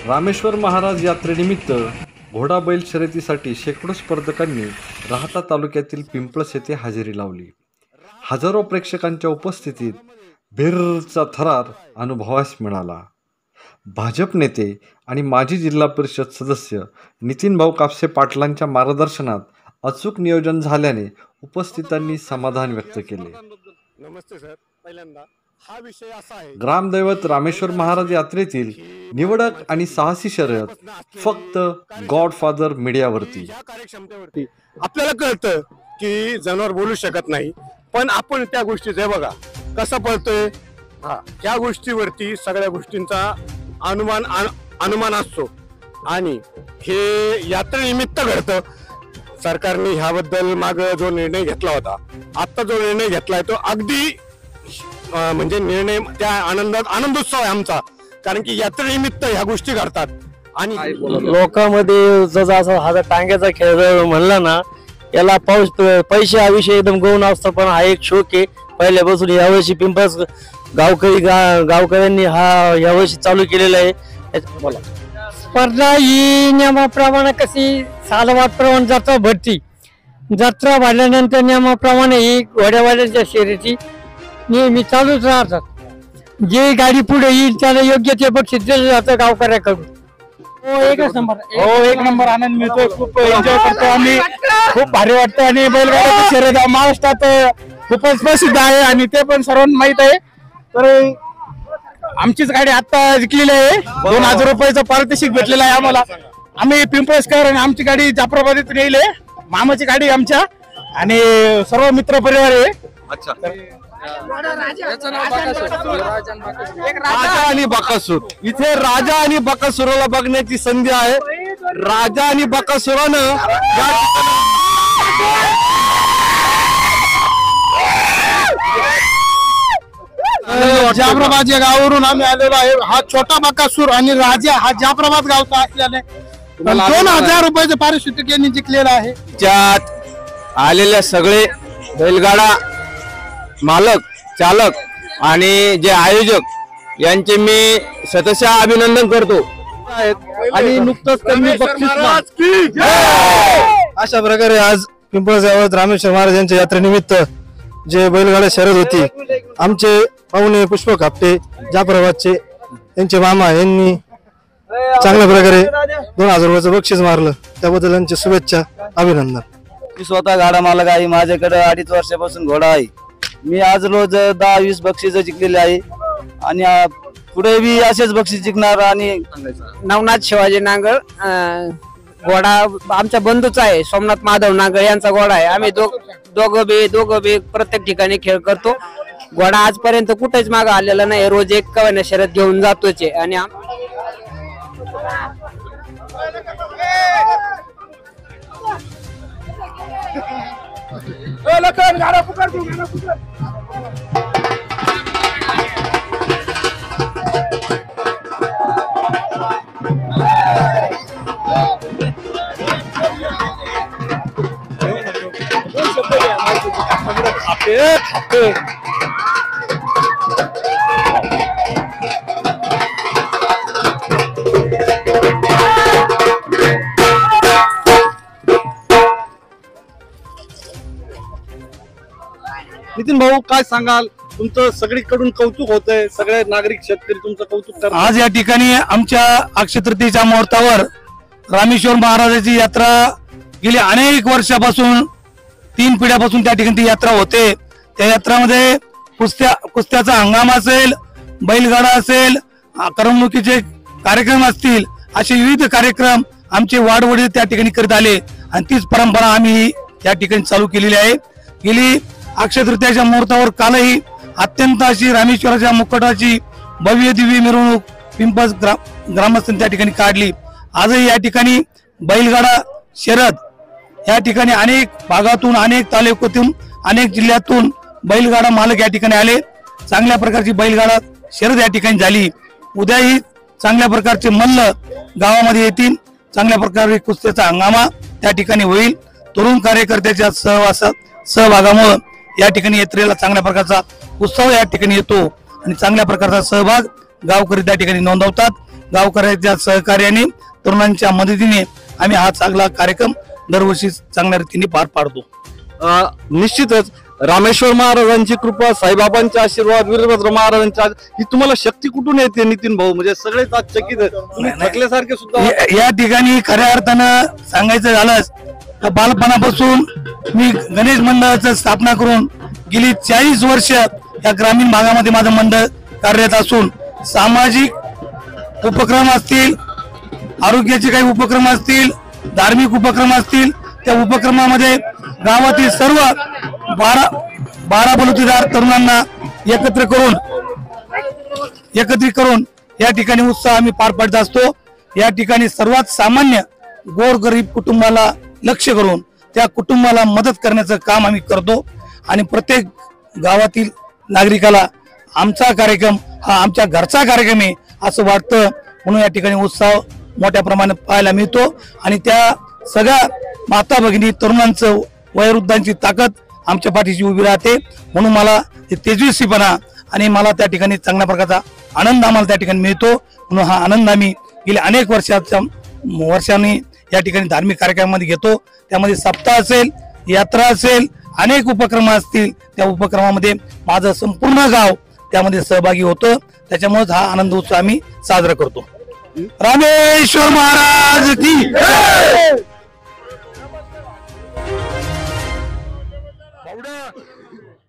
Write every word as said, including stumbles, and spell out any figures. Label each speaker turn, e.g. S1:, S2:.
S1: रामेश्वर महाराज यात्रेनिमित्त घोडा बैल शर्यतीसाठी शेकडो स्पर्धकांनी राहाता तालुक्यातील पिंपळस येथे हजेरी लावली. हजारो प्रेक्षकांच्या उपस्थितीत भिरचा थरार अनुभवास मिळाला. भाजप नेते आणि माजी जिल्हा परिषद सदस्य नितीन भाऊ कापसे पाटलांच्या मार्गदर्शनात अचूक नियोजन झाल्याने उपस्थितांनी समाधान व्यक्त केले.
S2: नमस्ते सर. पहिल्यांदा हा विषय असा आहे,
S1: ग्रामदैवत रामेश्वर महाराज यात्रेतील निवडक आणि साहसी शर्यत फक्त गॉडफादर मीडियावरती.
S2: या कार्यक्षमतेवरती आपल्याला कळतं की जनावर बोलू शकत नाही, पण आपण त्या गोष्टीचे बघा कसं पळतोय. हा त्या गोष्टीवरती सगळ्या गोष्टींचा अनुमान अनुमान असतो आणि हे यात्रेनिमित्त घडतं. सरकारने ह्याबद्दल माग जो निर्णय घेतला होता, आता जो निर्णय घेतलाय तो अगदी म्हणजे निर्णय त्या आनंदात आनंदोत्सव आहे आमचा, कारण की यात्रेनिमित्त ह्या गोष्टी घडतात. आणि
S3: लोकांमध्ये जसा हा टांग्याचा खेळ म्हणला ना, याला पाऊस पैसे हा विषय एकदम गौण असतो, पण हा एक शोक आहे पहिल्यापासून. यावर्षी पिंपळस गावकरी गा गावकऱ्यांनी हा यावर्षी चालू केलेला आहे. बोला.
S4: स्पर्धा ही नियमाप्रमाणे कशी सालवादप्रमाणे जत्रा भरती, जत्रा भरल्यानंतर नियमाप्रमाणे ही घोड्यावाल्यांच्या शर्यती नेहमी चालूच राहतात. जे गाडी पुढे येईल त्याला योग्य ते बक्षीस दिलं जातं गावकऱ्याकडून. हो एकच नंबर
S5: हो एक नंबर आनंद मिळतो. खूप एन्जॉय करतो आम्ही, खूप भारी वाटतं. आणि बैलगाड्याची शर्यत महाराष्ट्रात खूपच प्रसिद्ध आहे आणि ते पण सर्वांना माहित आहे. तर आमचीच गाडी आता जिंकलेली आहे. दोन हजार रुपयाचं पारितोषिक भेटलेलं आहे आम्हाला. आम्ही पिंपळसकर आणि आमची गाडी जाफराबादीतून येईल. मामाची गाडी आमच्या आणि सर्व मित्र परिवार आहे.
S2: राजा आणि बकासूर, इथे राजा आणि बकासुराला बघण्याची संधी आहे. राजा आणि बकासुरानं
S5: जाफराबाद या गावावरून आम्ही आलेलो आहे. हा छोटा बकासूर आणि राजा हा जाफराबाद गावचा असल्याने दोन हजार रुपयाचं पारितोषिक यांनी जिंकलेलं आहे.
S3: त्यात आलेले सगळे बैलगाडा मालक, चालक आणि जे आयोजक यांचे मी सतशः अभिनंदन करतो.
S5: आणि नुकतंच त्यांनी बक्षीस
S3: अशा प्रकारे आज पिंपळस गावात रामेश्वर महाराज यांच्या यात्रेनिमित्त जे बैलगाडा शर्यत होती, आमचे पाहुणे पुष्पक आपटे जाफराबादचे यांचे मामा यांनी चांगल्या प्रकारे दोन हजार रुपयाचं बक्षीस मारलं. त्याबद्दल यांचे शुभेच्छा, अभिनंदन.
S6: मी स्वतः गाडा मालक आहे. माझ्याकडे अडीच वर्षापासून घोडा आहे. मी आज रोज दहा वीस बक्षीस जिंकलेले आहे आणि पुढे बी असेच बक्षीस जिंकणार. आणि
S7: नवनाथ शिवाजी नांगळ घोडा आमच्या बंधूचा आहे. सोमनाथ माधव नांगळ यांचा घोडा आहे. आम्ही दोघं बी दोघं बी प्रत्येक ठिकाणी खेळ करतो. घोडा आजपर्यंत कुठेच मागे आलेला नाही. रोज एक कवाने शर्यत घेऊन जातोच. आणि
S5: नितीन भाऊ काय सांगाल? तुमचं सगळीकडून कौतुक होतंय, सगळे नागरिक शेतकरी तुमचं कौतुक करतात.
S8: आज या ठिकाणी आमच्या अक्षय तृतीयेच्या मुहूर्तावर रामेश्वर महाराजाची यात्रा गेली अनेक वर्षापासून, तीन पिढ्यापासून त्या ठिकाणी ती यात्रा होते. त्या यात्रामध्ये कुस्त्या कुस्त्याचा हंगाम असेल, बैलगाडा असेल, करमणुकीचे कार्यक्रम असतील, असे विविध कार्यक्रम आमचे वाडवडील त्या ठिकाणी करत आले आणि तीच परंपरा आम्ही या ठिकाणी चालू केलेली आहे. गेली अक्षय तृतीयाच्या मुहूर्तावर कालही अत्यंत अशी रामेश्वराच्या मुकुटाची भव्य दिव्य मिरवणूक पिंपळस ग्राम ग्रामस्थांनी त्या ठिकाणी काढली. आजही या ठिकाणी बैलगाडा शर्यत या ठिकाणी अनेक भागातून, अनेक तालुक्यातून, अनेक जिल्ह्यातून बैलगाडा मालक या ठिकाणी आले. चांगल्या प्रकारची बैलगाडा शर्यत या ठिकाणी झाली. उद्याही चांगल्या प्रकारचे मल्ल गावामध्ये येतील. चांगल्या प्रकारे कुस्त्याचा हंगामा त्या ठिकाणी होईल. तरुण कार्यकर्त्याच्या सहवासात सहभागामुळे या ठिकाणी यात्रेला चांगल्या प्रकारचा उत्सव या ठिकाणी येतो आणि चांगल्या प्रकारचा सहभाग गावकरी त्या ठिकाणी नोंदवतात. गावकऱ्यांच्या सहकार्याने तरुणांच्या मदतीने आम्ही हा चांगला कार्यक्रम दरवर्षी चांगल्या रीतीने पार पाडतो.
S1: अ, निश्चितच रामेश्वर महाराजांची कृपा, साईबाबांचे आशीर्वाद, वीरभद्र महाराजांच्या ही तुम्हाला शक्ती कुठून येते नितीन भाऊ? म्हणजे सगळेच आज चकित आहेत. तुम्ही थकल्यासारखे सुद्धा आहात.
S8: या- या ठिकाणी खऱ्या अर्थानं सांगायचं झालंच तर बालपणापासून मी गणेश मंडळाचं स्थापना करून गेली चाळीस वर्ष या ग्रामीण भागामध्ये माझं मंडळ कार्यरत असून सामाजिक उपक्रम असतील, आरोग्याचे काही उपक्रम असतील, धार्मिक उपक्रम असतील, त्या उपक्रमामध्ये गावातील सर्व बारा बारा बलुतेदार तरुणांना एकत्र करून एकत्रित करून या ठिकाणी उत्साह आम्ही पार पाडत असतो. या ठिकाणी सर्वात सामान्य गोरगरीब कुटुंबाला लक्ष करून त्या कुटुंबाला मदत करण्याचं काम आम्ही करतो आणि प्रत्येक गावातील नागरिकाला आमचा कार्यक्रम हा आमच्या घरचा कार्यक्रम आहे असं वाटतं. म्हणून या ठिकाणी उत्साह मोठ्या प्रमाणात पाहायला मिळतो आणि त्या सगळ्या माता भगिनी तरुणांचं वयोवृद्धांची ताकद आमच्या पाठीशी उभी राहते. म्हणून मला तेजस्वीपणा आणि मला त्या ठिकाणी चांगल्या प्रकारचा आनंद आम्हाला त्या ठिकाणी मिळतो. म्हणून हा आनंद आम्ही गेल्या अनेक वर्षाच्या वर्षांनी या ठिकाणी धार्मिक कार्यक्रमामध्ये घेतो. त्यामध्ये सप्ताह असेल, यात्रा असेल, अनेक उपक्रम असतील, त्या उपक्रमामध्ये माझं संपूर्ण गाव त्यामध्ये सहभागी होतं. त्याच्यामुळेच हा आनंद उत्सव आम्ही साजरा करतो. रामेश्वर महाराज की जय.